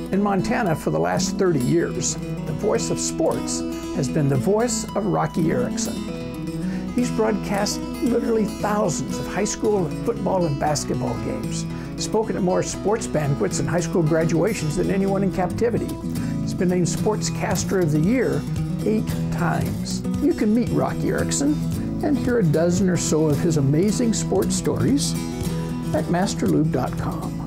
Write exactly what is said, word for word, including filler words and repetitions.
In Montana for the last thirty years, the voice of sports has been the voice of Rocky Erickson. He's broadcast literally thousands of high school football and basketball games, spoken at more sports banquets and high school graduations than anyone in captivity. He's been named Sportscaster of the Year eight times. You can meet Rocky Erickson and hear a dozen or so of his amazing sports stories at Master Lube dot com.